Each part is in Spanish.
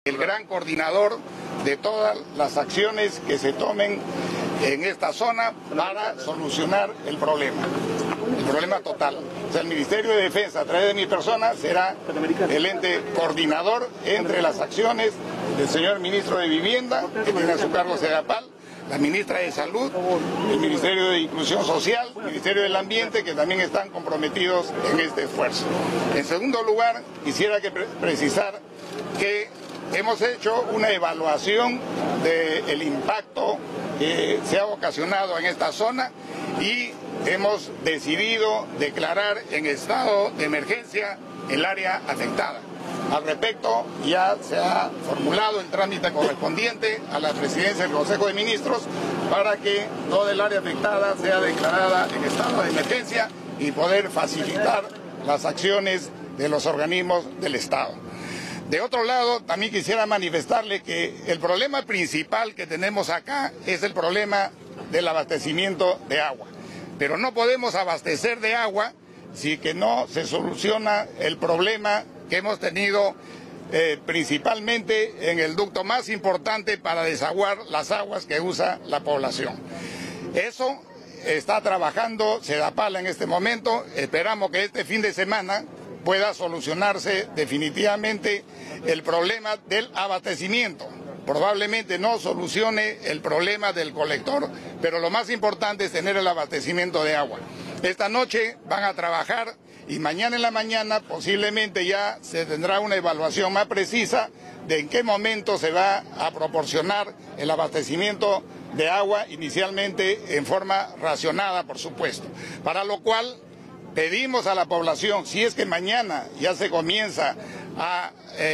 El gran coordinador de todas las acciones que se tomen en esta zona para solucionar el problema total. O sea, el Ministerio de Defensa, a través de mi persona, será el ente coordinador entre las acciones del señor ministro de Vivienda, que tiene a su cargo Sedapal, la ministra de Salud, el Ministerio de Inclusión Social, el Ministerio del Ambiente, que también están comprometidos en este esfuerzo. En segundo lugar, quisiera precisar que hemos hecho una evaluación del impacto que se ha ocasionado en esta zona y hemos decidido declarar en estado de emergencia el área afectada. Al respecto, ya se ha formulado el trámite correspondiente a la Presidencia del Consejo de Ministros para que toda el área afectada sea declarada en estado de emergencia y poder facilitar las acciones de los organismos del Estado. De otro lado, también quisiera manifestarle que el problema principal que tenemos acá es el problema del abastecimiento de agua. Pero no podemos abastecer de agua si que no se soluciona el problema que hemos tenido principalmente en el ducto más importante para desaguar las aguas que usa la población. Eso está trabajando Sedapal en este momento. Esperamos que este fin de semana pueda solucionarse definitivamente el problema del abastecimiento. Probablemente no solucione el problema del colector, pero lo más importante es tener el abastecimiento de agua. Esta noche van a trabajar y mañana en la mañana posiblemente ya se tendrá una evaluación más precisa de en qué momento se va a proporcionar el abastecimiento de agua, inicialmente en forma racionada, por supuesto. Para lo cual pedimos a la población, si es que mañana ya se comienza a,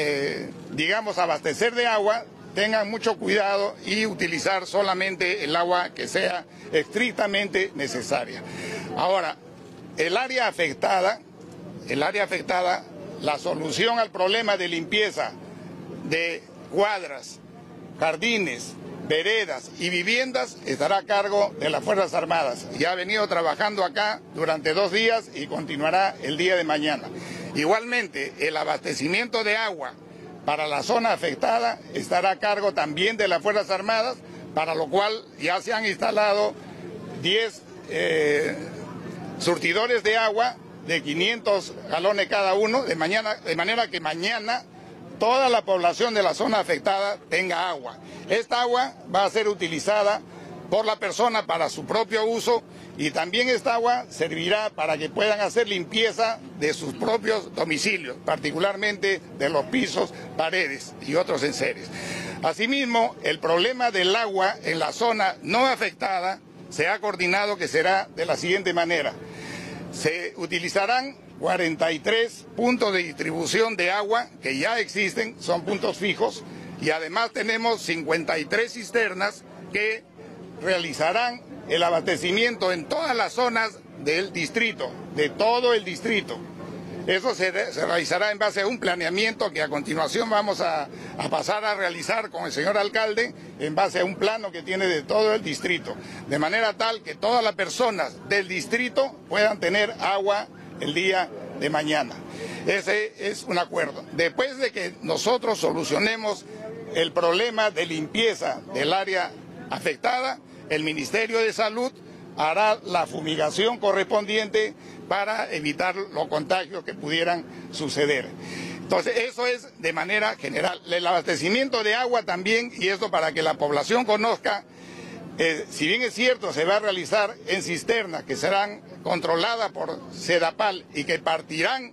abastecer de agua, tengan mucho cuidado y utilizar solamente el agua que sea estrictamente necesaria. Ahora, el área afectada, la solución al problema de limpieza de cuadras, jardines, veredas y viviendas estará a cargo de las Fuerzas Armadas. Ya ha venido trabajando acá durante 2 días y continuará el día de mañana. Igualmente, el abastecimiento de agua para la zona afectada estará a cargo también de las Fuerzas Armadas, para lo cual ya se han instalado 10 surtidores de agua de 500 galones cada uno, de manera que mañana toda la población de la zona afectada tenga agua. Esta agua va a ser utilizada por la persona para su propio uso y también esta agua servirá para que puedan hacer limpieza de sus propios domicilios, particularmente de los pisos, paredes y otros enseres. Asimismo, el problema del agua en la zona no afectada se ha coordinado que será de la siguiente manera. Se utilizarán 43 puntos de distribución de agua que ya existen, son puntos fijos, y además tenemos 53 cisternas que realizarán el abastecimiento en todas las zonas del distrito, de todo el distrito. Eso se realizará en base a un planeamiento que a continuación vamos a pasar a realizar con el señor alcalde en base a un plano que tiene de todo el distrito, de manera tal que todas las personas del distrito puedan tener agua el día de mañana. Ese es un acuerdo. Después de que nosotros solucionemos el problema de limpieza del área afectada, el Ministerio de Salud hará la fumigación correspondiente para evitar los contagios que pudieran suceder. Entonces, eso es de manera general. El abastecimiento de agua también, y esto para que la población conozca, si bien es cierto, se va a realizar en cisternas que serán controladas por Sedapal y que partirán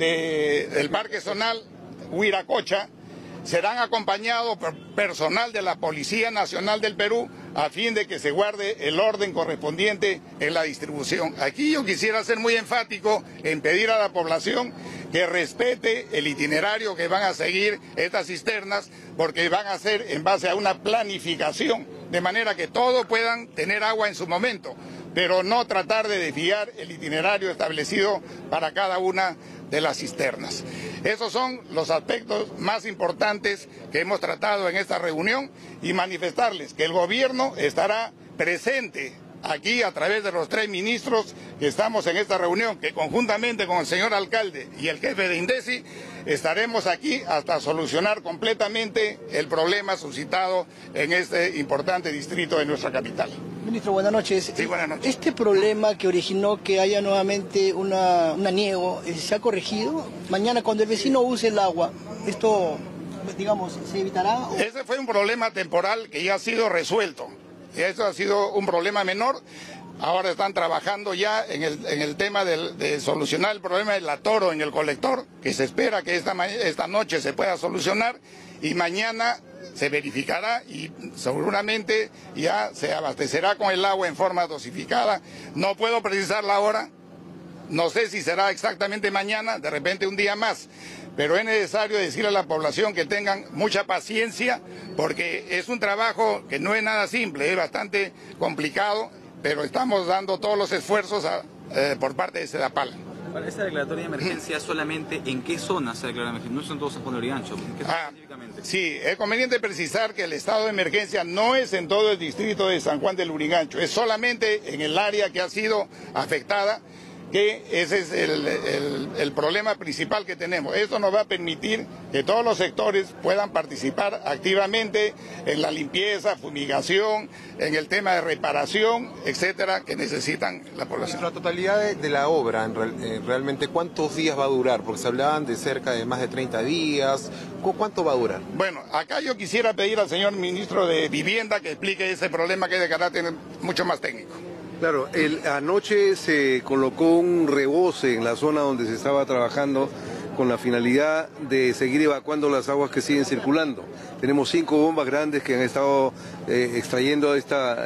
del Parque Zonal Huiracocha, serán acompañados por personal de la Policía Nacional del Perú a fin de que se guarde el orden correspondiente en la distribución. Aquí yo quisiera ser muy enfático en pedir a la población que respete el itinerario que van a seguir estas cisternas, porque van a ser en base a una planificación, de manera que todos puedan tener agua en su momento, pero no tratar de desviar el itinerario establecido para cada una de las cisternas. Esos son los aspectos más importantes que hemos tratado en esta reunión y manifestarles que el gobierno estará presente aquí a través de los 3 ministros que estamos en esta reunión, que conjuntamente con el señor alcalde y el jefe de INDECI estaremos aquí hasta solucionar completamente el problema suscitado en este importante distrito de nuestra capital. Ministro, buenas noches. Sí, buenas noches. ¿Este problema que originó que haya nuevamente un aniego se ha corregido? Mañana cuando el vecino use el agua, esto, digamos, ¿se evitará? Ese fue un problema temporal que ya ha sido resuelto. Eso ha sido un problema menor. Ahora están trabajando ya en el tema de solucionar el problema del atoro en el colector, que se espera que esta noche se pueda solucionar y mañana se verificará y seguramente ya se abastecerá con el agua en forma dosificada. No puedo precisar la hora, no sé si será exactamente mañana, de repente un día más, pero es necesario decirle a la población que tengan mucha paciencia porque es un trabajo que no es nada simple, es bastante complicado, pero estamos dando todos los esfuerzos por parte de Sedapal. Para esta declaratoria de emergencia, ¿solamente en qué zona se declara emergencia? No son todos San Juan de Lurigancho, ¿en qué zona específicamente? Sí, es conveniente precisar que el estado de emergencia no es en todo el distrito de San Juan de Lurigancho, es solamente en el área que ha sido afectada, que ese es el problema principal que tenemos. Esto nos va a permitir que todos los sectores puedan participar activamente en la limpieza, fumigación, en el tema de reparación, etcétera, que necesitan la población. La totalidad de la obra, realmente, ¿cuántos días va a durar? Porque se hablaban de cerca de más de 30 días. ¿Cuánto va a durar? Bueno, acá yo quisiera pedir al señor ministro de Vivienda que explique ese problema que es de carácter mucho más técnico. Claro, anoche se colocó un rebose en la zona donde se estaba trabajando con la finalidad de seguir evacuando las aguas que siguen circulando. Tenemos 5 bombas grandes que han estado extrayendo esta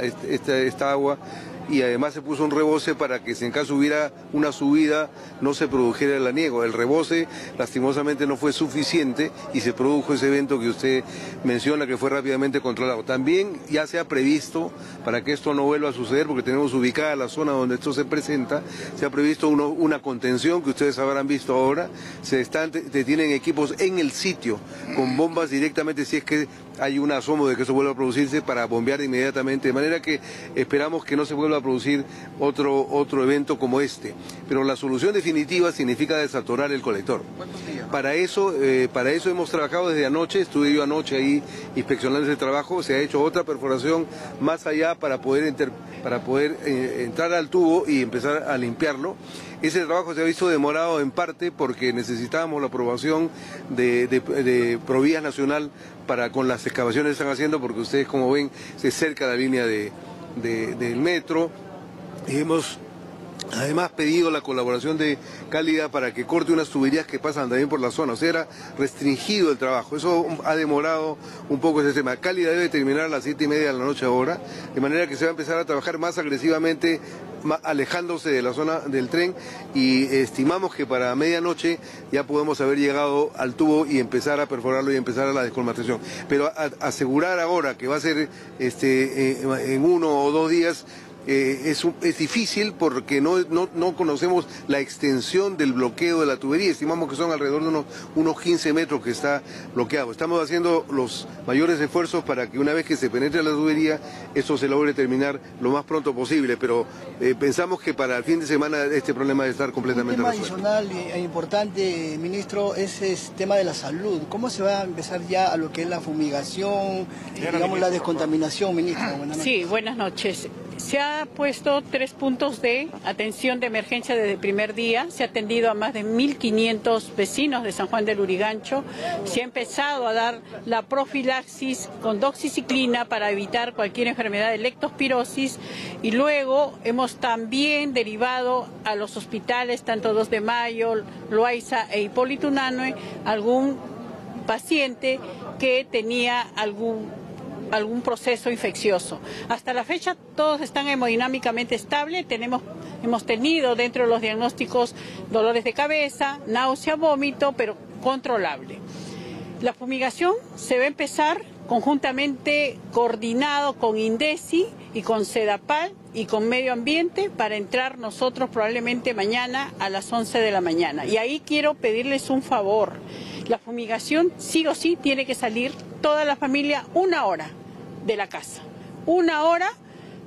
agua y además se puso un rebose para que si en caso hubiera una subida no se produjera el aniego. El rebose lastimosamente no fue suficiente y se produjo ese evento que usted menciona que fue rápidamente controlado. También ya se ha previsto, para que esto no vuelva a suceder, porque tenemos ubicada la zona donde esto se presenta, se ha previsto una contención que ustedes habrán visto ahora. Se tienen equipos en el sitio con bombas directamente si es que hay un asomo de que eso vuelva a producirse para bombear inmediatamente, de manera que esperamos que no se vuelva a producir otro evento como este. Pero la solución definitiva significa desatorar el colector. ¿Cuántos días? Para eso hemos trabajado desde anoche, estuve yo anoche ahí inspeccionando ese trabajo, se ha hecho otra perforación más allá para poder entrar al tubo y empezar a limpiarlo. Ese trabajo se ha visto demorado en parte porque necesitábamos la aprobación de Provías Nacional con las excavaciones que están haciendo, porque ustedes, como ven, se cerca la línea del metro. Hemos además pedido la colaboración de Cálida para que corte unas tuberías que pasan también por la zona. O sea, era restringido el trabajo. Eso ha demorado un poco ese tema. Cálida debe terminar a las 7:30 de la noche ahora, de manera que se va a empezar a trabajar más agresivamente, alejándose de la zona del tren, y estimamos que para medianoche ya podemos haber llegado al tubo y empezar a perforarlo y empezar a la descolmatación. Pero asegurar ahora que va a ser en 1 o 2 días es difícil porque no conocemos la extensión del bloqueo de la tubería. Estimamos que son alrededor de unos 15 metros que está bloqueado. Estamos haciendo los mayores esfuerzos para que una vez que se penetre la tubería, esto se logre terminar lo más pronto posible, pero pensamos que para el fin de semana este problema debe estar completamente resuelto. Un tema adicional e importante, ministro, es el tema de la salud. ¿Cómo se va a empezar ya a lo que es la fumigación, digamos la descontaminación, ministro? Buenas noches. Sí, buenas noches. Se ha puesto 3 puntos de atención de emergencia desde el primer día. Se ha atendido a más de 1.500 vecinos de San Juan de Lurigancho. Se ha empezado a dar la profilaxis con doxiciclina para evitar cualquier enfermedad de leptospirosis. Y luego hemos también derivado a los hospitales, tanto 2 de Mayo, Loaiza e Hipólito Unanue, algún paciente que tenía algún proceso infeccioso. Hasta la fecha todos están hemodinámicamente estables. Hemos tenido dentro de los diagnósticos dolores de cabeza, náusea, vómito, pero controlable. La fumigación se va a empezar conjuntamente coordinado con INDECI y con Sedapal y con Medio Ambiente para entrar nosotros probablemente mañana a las 11 de la mañana. Y ahí quiero pedirles un favor. La fumigación sí o sí tiene que salir toda la familia 1 hora de la casa. 1 hora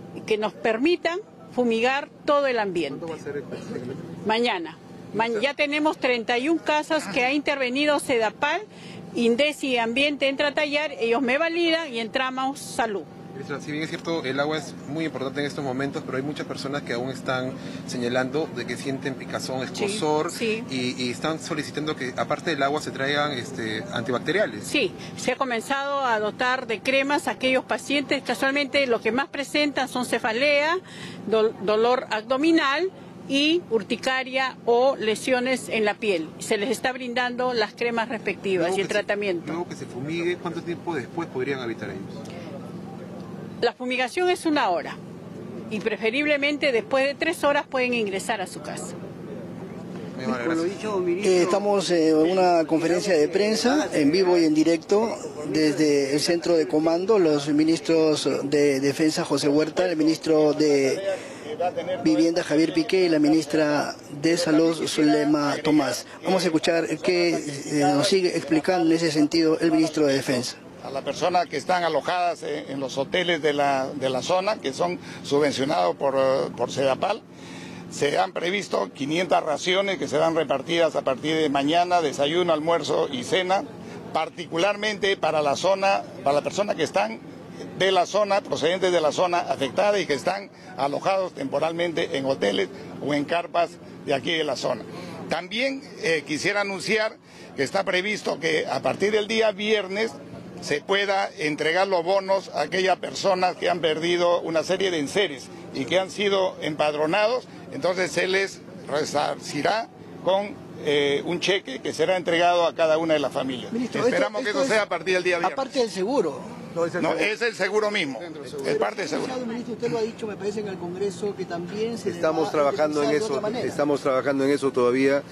que nos permitan fumigar todo el ambiente. ¿Cuándo va a ser Mañana. Ya tenemos 31 casas que ha intervenido Sedapal, Indesi y Ambiente entra a tallar, ellos me validan y entramos Salud. Ministra, si bien es cierto, el agua es muy importante en estos momentos, pero hay muchas personas que aún están señalando de que sienten picazón, escozor, sí. Y están solicitando que aparte del agua se traigan antibacteriales. Sí, se ha comenzado a dotar de cremas a aquellos pacientes, casualmente lo que más presentan son cefalea, dolor abdominal y urticaria o lesiones en la piel. Se les está brindando las cremas respectivas y el tratamiento. Luego que se fumigue, ¿cuánto tiempo después podrían habitar ellos? La fumigación es 1 hora y preferiblemente después de 3 horas pueden ingresar a su casa. Estamos en una conferencia de prensa en vivo y en directo desde el centro de comando, los ministros de Defensa José Huerta, el ministro de Vivienda Javier Piqué y la ministra de Salud Zulema Tomás. Vamos a escuchar qué nos sigue explicando en ese sentido el ministro de Defensa. A las personas que están alojadas en los hoteles de la zona, que son subvencionados por Sedapal, se han previsto 500 raciones que serán repartidas a partir de mañana, desayuno, almuerzo y cena, particularmente para la zona, para las personas que están de la zona, procedentes de la zona afectada y que están alojados temporalmente en hoteles o en carpas de aquí de la zona. También quisiera anunciar que está previsto que a partir del día viernes se pueda entregar los bonos a aquellas personas que han perdido una serie de enseres y que han sido empadronados, entonces se les resarcirá con un cheque que será entregado a cada una de las familias. Ministro, esperamos que eso sea a partir del día viernes. Aparte del seguro. No, es el seguro mismo, es parte del seguro. Ministro, usted lo ha dicho, me parece, en el Congreso, que también se Estamos trabajando en eso todavía.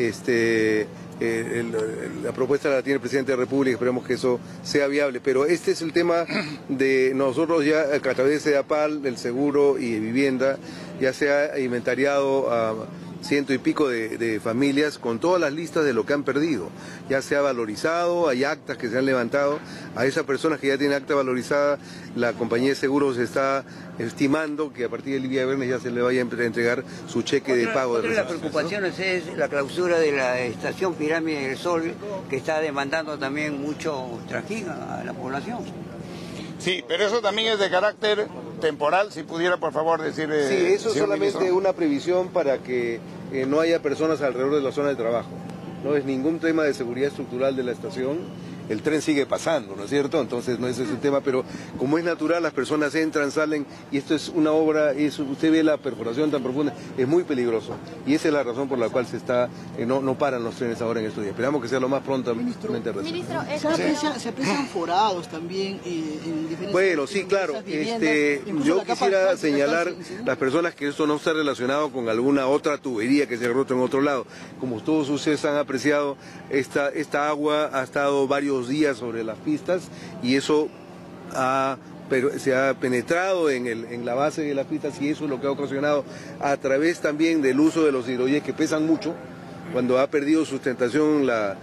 La propuesta la tiene el presidente de la República, esperemos que eso sea viable, pero este es el tema de nosotros ya a través de Sedapal, del seguro y de vivienda, ya se ha inventariado a 100 y pico de familias con todas las listas de lo que han perdido. Ya se ha valorizado, hay actas que se han levantado. A esas personas que ya tienen acta valorizada, la compañía de seguros está estimando que a partir del día viernes ya se le vaya a entregar su cheque de pago. Otra de las preocupaciones es la clausura de la estación Pirámide del Sol, que está demandando también mucho trajín a la población. Sí, pero eso también es de carácter temporal, si pudiera por favor decir... Sí, eso es solamente ministro, una previsión para que no haya personas alrededor de la zona de trabajo. No es ningún tema de seguridad estructural de la estación. El tren sigue pasando, ¿no es cierto? Entonces no es ese tema, pero como es natural, las personas entran, salen, y esto es una obra, usted ve la perforación tan profunda, es muy peligroso. Y esa es la razón por la cual no paran los trenes ahora en estos días. Esperamos que sea lo más prontamente Ministro, se aprecian forados también en diferentes... Bueno, sí, claro. Yo quisiera señalar las personas que esto no está relacionado con alguna otra tubería que se ha roto en otro lado. Como todos ustedes han apreciado, esta agua ha estado varios días sobre las pistas y eso se ha penetrado en la base de las pistas y eso es lo que ha ocasionado a través también del uso de los hidrogeles que pesan mucho, cuando ha perdido sustentación la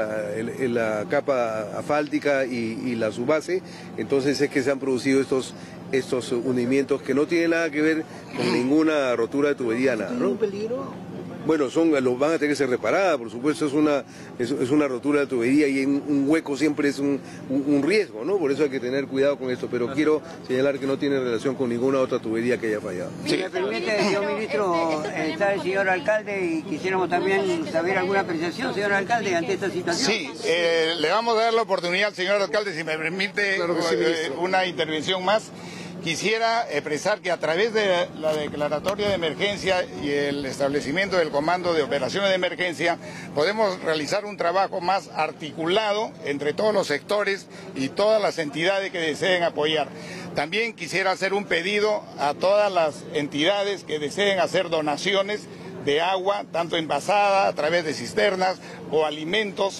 capa asfáltica y la subbase, entonces es que se han producido estos hundimientos que no tienen nada que ver con ninguna rotura de tubería, nada, ¿no? ¿Un peligro? Bueno, van a tener que ser reparadas, por supuesto, es una rotura de tubería y un hueco siempre es un riesgo, ¿no? Por eso hay que tener cuidado con esto, pero quiero señalar que no tiene relación con ninguna otra tubería que haya fallado. Si me permite, señor ministro, está el señor alcalde y quisiéramos también saber alguna apreciación, señor alcalde, ante esta situación. Sí, le vamos a dar la oportunidad al señor alcalde, si me permite, claro que sí, una intervención más. Quisiera expresar que a través de la declaratoria de emergencia y el establecimiento del Comando de Operaciones de Emergencia podemos realizar un trabajo más articulado entre todos los sectores y todas las entidades que deseen apoyar. También quisiera hacer un pedido a todas las entidades que deseen hacer donaciones de agua, tanto envasada, a través de cisternas o alimentos,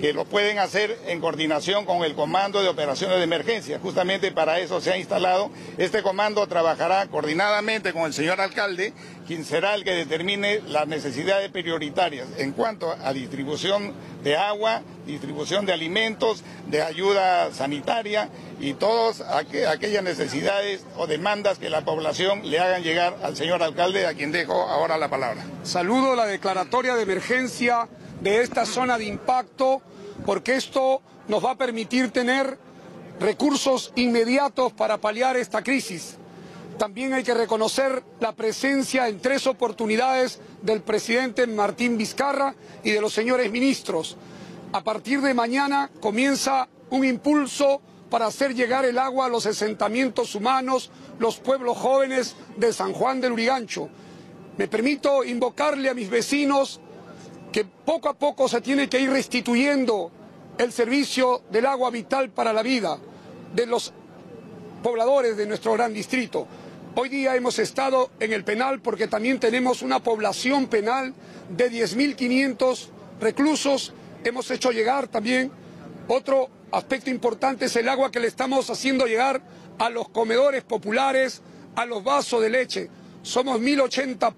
que lo pueden hacer en coordinación con el Comando de Operaciones de Emergencia. Justamente para eso se ha instalado. Este comando trabajará coordinadamente con el señor alcalde, quien será el que determine las necesidades prioritarias en cuanto a distribución de agua, distribución de alimentos, de ayuda sanitaria y todas aquellas necesidades o demandas que la población le hagan llegar al señor alcalde, a quien dejo ahora la palabra. Saludo la declaratoria de emergencia de esta zona de impacto, porque esto nos va a permitir tener recursos inmediatos para paliar esta crisis. También hay que reconocer la presencia en 3 oportunidades del presidente Martín Vizcarra y de los señores ministros. A partir de mañana comienza un impulso para hacer llegar el agua a los asentamientos humanos, los pueblos jóvenes de San Juan del Lurigancho. Me permito invocarle a mis vecinos que poco a poco se tiene que ir restituyendo el servicio del agua vital para la vida de los pobladores de nuestro gran distrito. Hoy día hemos estado en el penal porque también tenemos una población penal de 10.500 reclusos. Hemos hecho llegar también otro aspecto importante, es el agua que le estamos haciendo llegar a los comedores populares, a los vasos de leche. Somos 1.080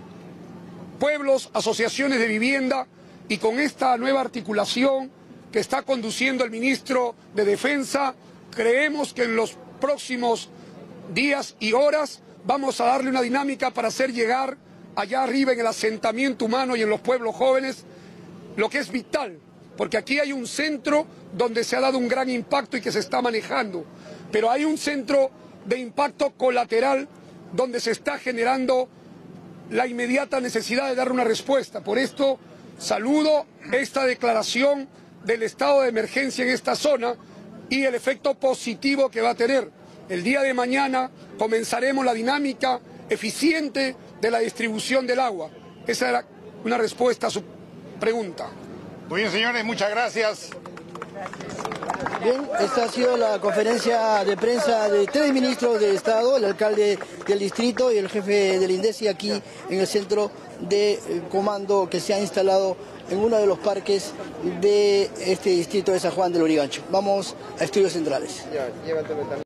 pueblos, asociaciones de vivienda, y con esta nueva articulación que está conduciendo el ministro de Defensa, creemos que en los próximos días y horas vamos a darle una dinámica para hacer llegar allá arriba en el asentamiento humano y en los pueblos jóvenes lo que es vital, porque aquí hay un centro donde se ha dado un gran impacto y que se está manejando, pero hay un centro de impacto colateral donde se está generando la inmediata necesidad de dar una respuesta. Por esto saludo esta declaración del estado de emergencia en esta zona y el efecto positivo que va a tener. El día de mañana comenzaremos la dinámica eficiente de la distribución del agua. Esa era una respuesta a su pregunta. Muy bien, señores, muchas gracias. Bien, esta ha sido la conferencia de prensa de 3 ministros de Estado, el alcalde del distrito y el jefe del INDECI aquí en el centro de comando que se ha instalado en uno de los parques de este distrito de San Juan del Lurigancho. Vamos a Estudios Centrales.